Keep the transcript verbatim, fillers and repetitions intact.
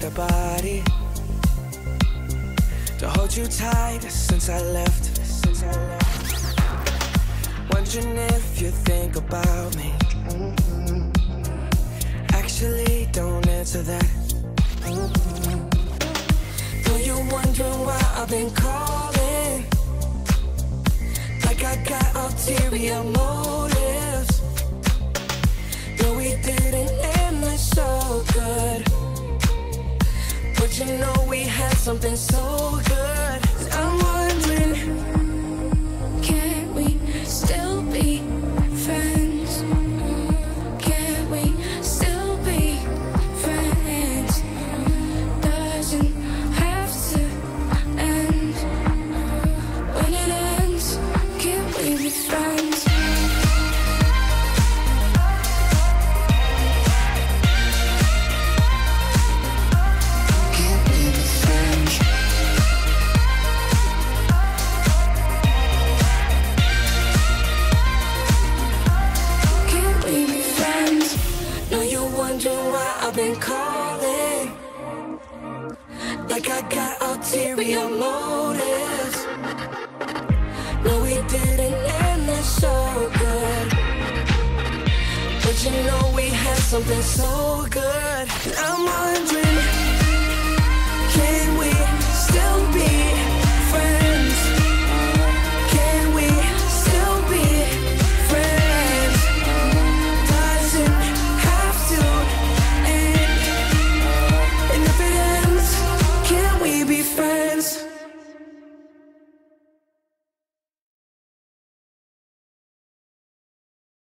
your body, to hold you tight since I left. Since I left. Wondering if you think about me. Actually, don't answer that. Though you're wondering why I've been calling, like I got ulterior motives. No, we didn't end this so good, but you know we had something so good. I'm wondering, can we still be friends? Can we still be friends? Doesn't have to end. When it ends, can we be friends? I've been calling, like I got ulterior motives. No, we didn't end this so good, but you know we had something so good. I'm wondering, can we still be friends?